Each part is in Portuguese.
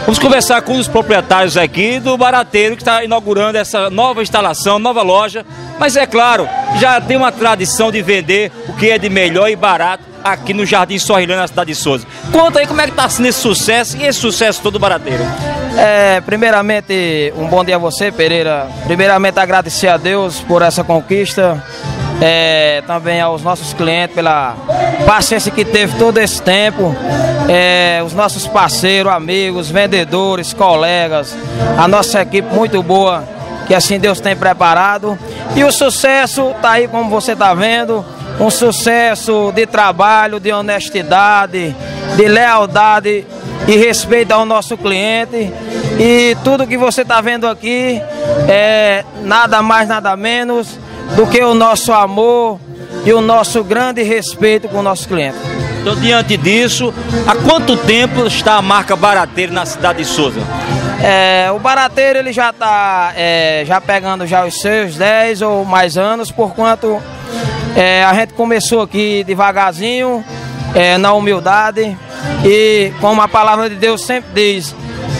Vamos conversar com os proprietários aqui do Barateiro, que está inaugurando essa nova instalação, nova loja. Mas é claro, já tem uma tradição de vender o que é de melhor e barato aqui no Jardim Sorrilândia, na cidade de Souza. Conta aí como é que está sendo esse sucesso e esse sucesso todo do Barateiro. Primeiramente, um bom dia a você, Pereira. Primeiramente, agradecer a Deus por essa conquista. Também aos nossos clientes pela paciência que teve todo esse tempo, os nossos parceiros, amigos, vendedores, colegas, a nossa equipe muito boa, que assim Deus tem preparado. E o sucesso está aí, como você está vendo, um sucesso de trabalho, de honestidade, de lealdade e respeito ao nosso cliente. E tudo que você está vendo aqui é nada mais, nada menos do que o nosso amor e o nosso grande respeito com o nosso cliente. Então, diante disso, há quanto tempo está a marca Barateiro na cidade de Souza? O Barateiro ele já está já pegando já os seus 10 ou mais anos, porquanto a gente começou aqui devagarzinho, na humildade, e como a palavra de Deus sempre diz,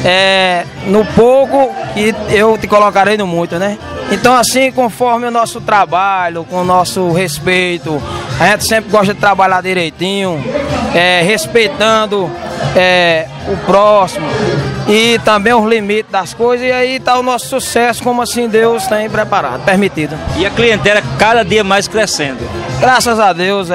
no pouco que eu te colocarei no muito, né? Então, assim, conforme o nosso trabalho, com o nosso respeito, a gente sempre gosta de trabalhar direitinho, respeitando o próximo e também os limites das coisas, e aí está o nosso sucesso, como assim Deus tem preparado, permitido. E a clientela cada dia mais crescendo? Graças a Deus,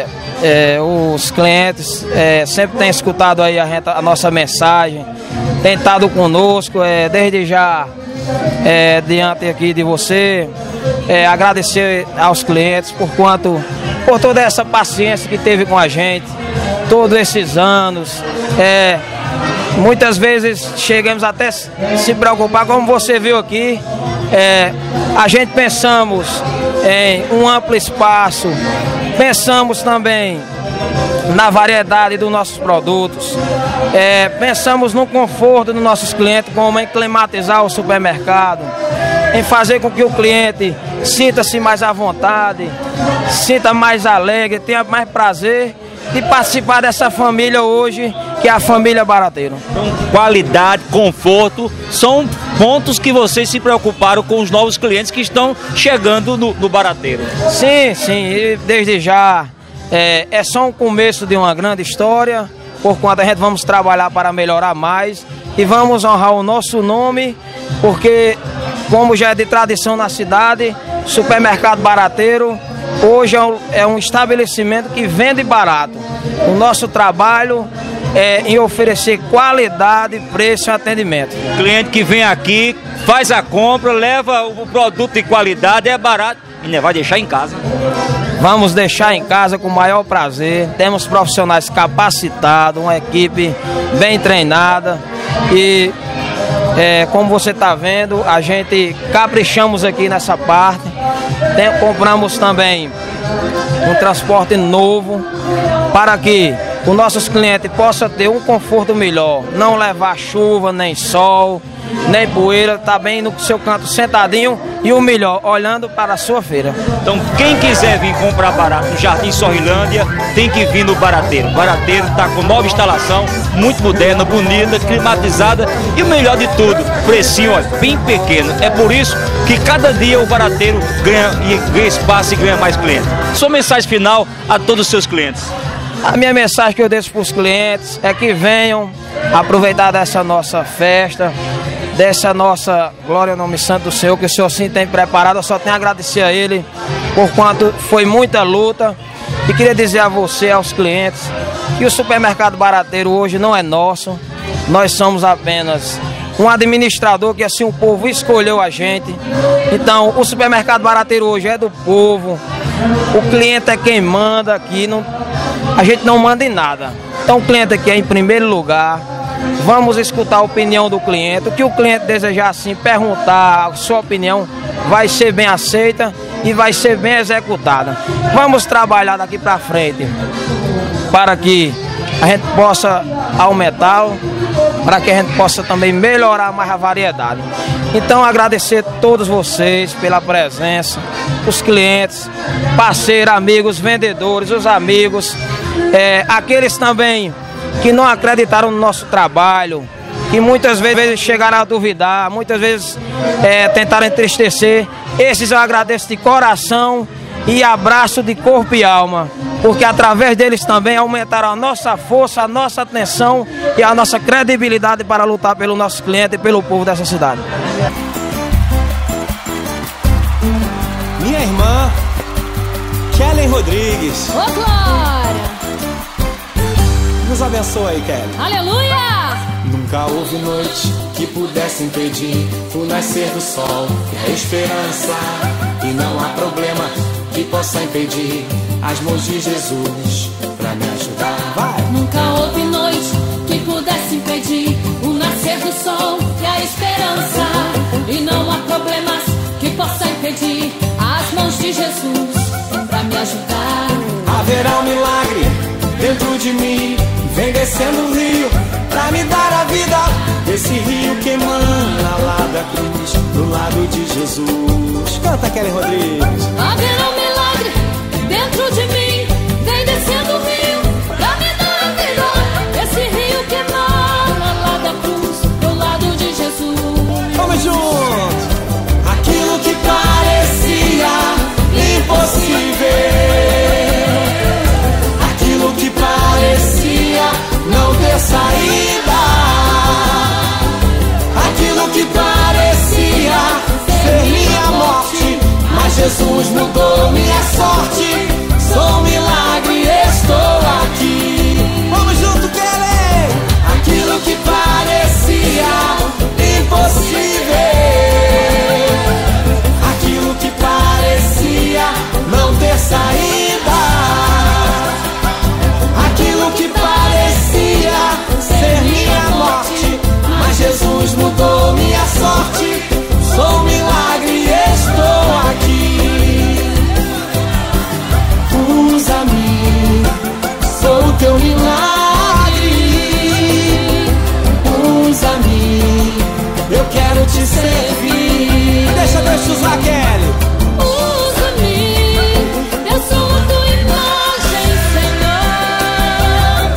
os clientes sempre têm escutado aí a nossa mensagem, têm estado conosco, desde já. Diante aqui de você, agradecer aos clientes por toda essa paciência que teve com a gente todos esses anos. Muitas vezes chegamos até se preocupar, como você viu aqui, a gente pensamos em um amplo espaço, pensamos também na variedade dos nossos produtos, pensamos no conforto dos nossos clientes, como em climatizar o supermercado, em fazer com que o cliente sinta-se mais à vontade, sinta mais alegre, tenha mais prazer de participar dessa família hoje, que é a família Barateiro. Então, qualidade, conforto, são pontos que vocês se preocuparam com os novos clientes que estão chegando no Barateiro. Sim, e desde já é só um começo de uma grande história, porquanto a gente vamos trabalhar para melhorar mais e vamos honrar o nosso nome, porque como já é de tradição na cidade, Supermercado Barateiro hoje é um estabelecimento que vende barato. O nosso trabalho é em oferecer qualidade, preço e atendimento. O cliente que vem aqui, faz a compra, leva o produto de qualidade, é barato e não vai deixar em casa. Vamos deixar em casa com o maior prazer. Temos profissionais capacitados, uma equipe bem treinada e como você está vendo, a gente caprichamos aqui nessa parte. Compramos também um transporte novo para que os nossos clientes possam ter um conforto melhor, não levar chuva, nem sol, nem poeira, tá bem no seu canto sentadinho e o melhor, olhando para a sua feira. Então quem quiser vir comprar barato no Jardim Sorrilândia, tem que vir no Barateiro. O Barateiro está com nova instalação, muito moderna, bonita, climatizada e o melhor de tudo, precinho bem pequeno. É por isso que cada dia o Barateiro ganha espaço e ganha mais clientes. Sua mensagem final a todos os seus clientes. A minha mensagem que eu deixo para os clientes é que venham aproveitar dessa nossa festa, dessa nossa glória ao nome santo do Senhor, que o Senhor sim tem preparado. Eu só tenho a agradecer a Ele, porquanto foi muita luta. E queria dizer a você, aos clientes, que o Supermercado Barateiro hoje não é nosso. Nós somos apenas um administrador que assim o povo escolheu a gente. Então o Supermercado Barateiro hoje é do povo. O cliente é quem manda aqui, a gente não manda em nada. Então o cliente aqui é em primeiro lugar. Vamos escutar a opinião do cliente. O que o cliente desejar assim, perguntar a sua opinião, vai ser bem aceita e vai ser bem executada. Vamos trabalhar daqui para frente para que a gente possa aumentá-lo, para que a gente possa também melhorar mais a variedade. Então agradecer a todos vocês pela presença, os clientes, parceiros, amigos, vendedores, os amigos, aqueles também que não acreditaram no nosso trabalho, que muitas vezes chegaram a duvidar, muitas vezes tentaram entristecer. Esses eu agradeço de coração e abraço de corpo e alma, porque através deles também aumentaram a nossa força, a nossa atenção e a nossa credibilidade para lutar pelo nosso cliente e pelo povo dessa cidade. Minha irmã, Kellen Rodrigues. Ô, glória! Nos abençoe aí, Kellen. Aleluia! Nunca houve noite que pudesse impedir o nascer do sol e a esperança. E não há problema que possa impedir as mãos de Jesus pra me ajudar. Vai! Nunca houve noite que pudesse impedir o nascer do sol e a esperança. E não há problemas que possa impedir as mãos de Jesus pra me ajudar. Haverá um milagre dentro de mim, vem descendo o rio pra me dar a vida. Esse rio que emana lá da cruz, do lado de Jesus. Canta, Kellen Rodrigues. Haverá um milagre dentro de mim, vem descendo o rio pra me dar a vida. Esse rio que emana lá da cruz, do lado de Jesus. Vamos juntos! Aquilo que parecia impossível, aquilo que parecia não ter saída, aquilo que parecia ser minha morte, mas Jesus mudou minha sorte. Sou um milagre, estou aqui. Vamos junto, Kellen! Aquilo que parecia impossível, aquilo que parecia não ter saída, aquilo que parecia ser minha morte, mas Jesus mudou minha sorte. Sou um milagre, estou aqui. Usa-me, sou o teu milagre. Usa-me, eu quero te servir. Deixa Deus te usar, Kellen! Usa-me, eu sou a tua imagem, Senhor.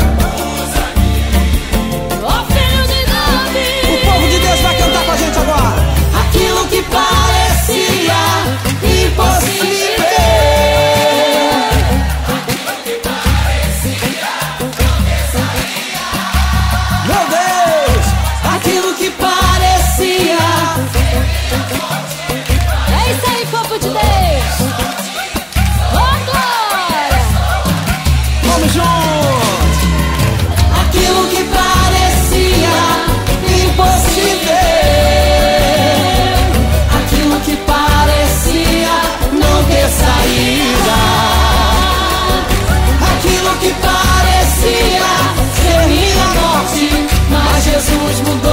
Ó filho de Davi. O povo de Deus vai cantar com a gente agora! Aquilo que parecia impossível, Meu Deus! aquilo que parecia. É isso aí, povo de Deus. Ó glória! Vamos juntos! Aquilo que parecia impossível, aquilo que parecia não ter saída, aquilo que parecia ser minha morte, mas Jesus mudou